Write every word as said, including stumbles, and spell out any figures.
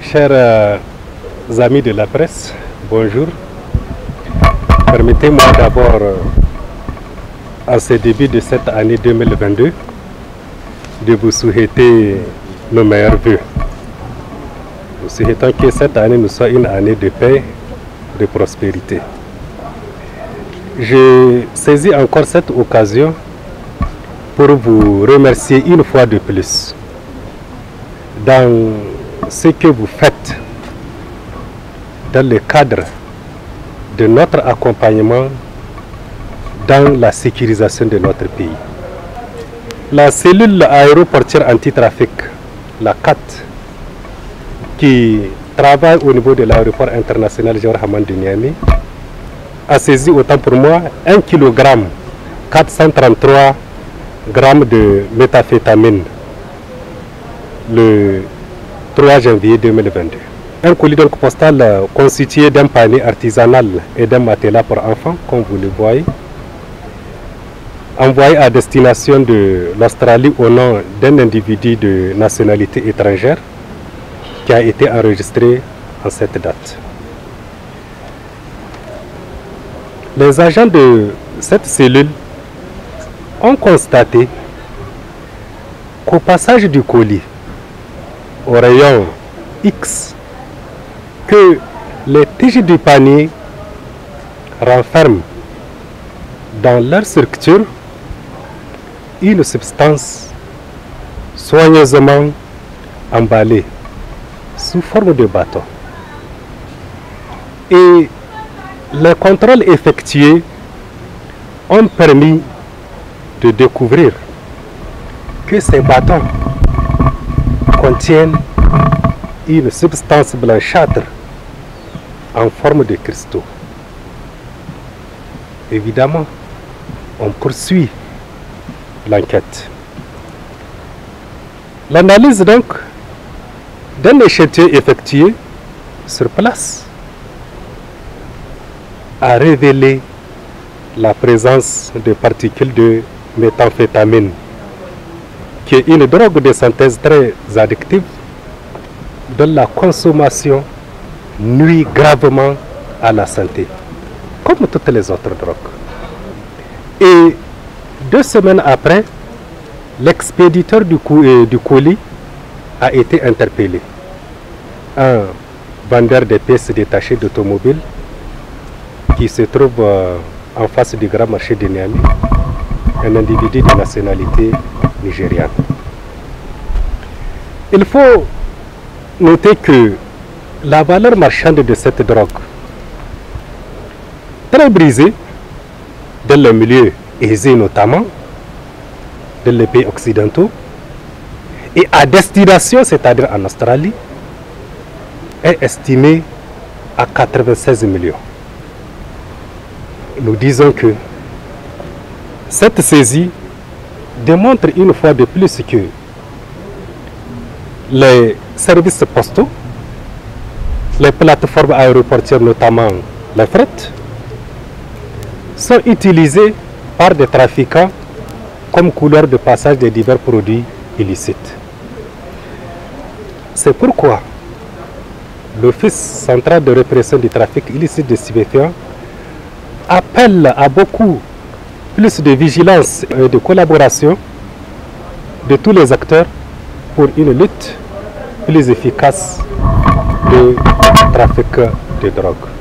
Chers euh, amis de la presse, bonjour. Permettez-moi d'abord, euh, en ce début de cette année deux mille vingt-deux, de vous souhaiter nos meilleurs vœux. Nous souhaitons que cette année nous soit une année de paix, de prospérité. Je saisis encore cette occasion pour vous remercier une fois de plus dans ce que vous faites dans le cadre de notre accompagnement dans la sécurisation de notre pays. La cellule aéroportière anti-trafic, la C A T, qui travaille au niveau de l'aéroport international Jawhar Hamani de Niamey, a saisi autant pour moi un kilogramme quatre cent trente-trois grammes de méthamphétamine le trois janvier deux mille vingt-deux. Un colis donc postal euh, constitué d'un panier artisanal et d'un matelas pour enfants, comme vous le voyez, envoyé à destination de l'Australie au nom d'un individu de nationalité étrangère qui a été enregistré en cette date. Les agents de cette cellule ont constaté qu'au passage du colis au rayon X, que les tiges du panier renferment dans leur structure une substance soigneusement emballée sous forme de bâton. Et les contrôles effectués ont permis de découvrir que ces bâtons contiennent une substance blanchâtre en forme de cristaux. Évidemment, on poursuit l'enquête. L'analyse donc d'un échantillon effectué sur place a révélé la présence de particules de méthamphétamine, qui est une drogue de synthèse très addictive dont la consommation nuit gravement à la santé, comme toutes les autres drogues. Et deux semaines après, l'expéditeur du, du colis a été interpellé. Un vendeur de pièces détachées d'automobiles qui se trouve euh, en face du grand marché de Niamey, un individu de nationalité nigériane. Il faut noter que la valeur marchande de cette drogue, très brisée dans le milieu aisé notamment, dans les pays occidentaux, et à destination, c'est-à-dire en Australie, est estimée à quatre-vingt-seize millions. Nous disons que cette saisie démontre une fois de plus que les services postaux, les plateformes aéroportières, notamment les fret, sont utilisés par des trafiquants comme couleur de passage de divers produits illicites. C'est pourquoi l'Office central de répression du trafic illicite de stupéfiants appelle à beaucoup plus de vigilance et de collaboration de tous les acteurs pour une lutte plus efficace du trafic de drogue.